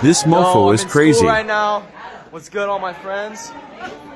This Yo, mofo I'm is in crazy. school right now. What's good, all my friends?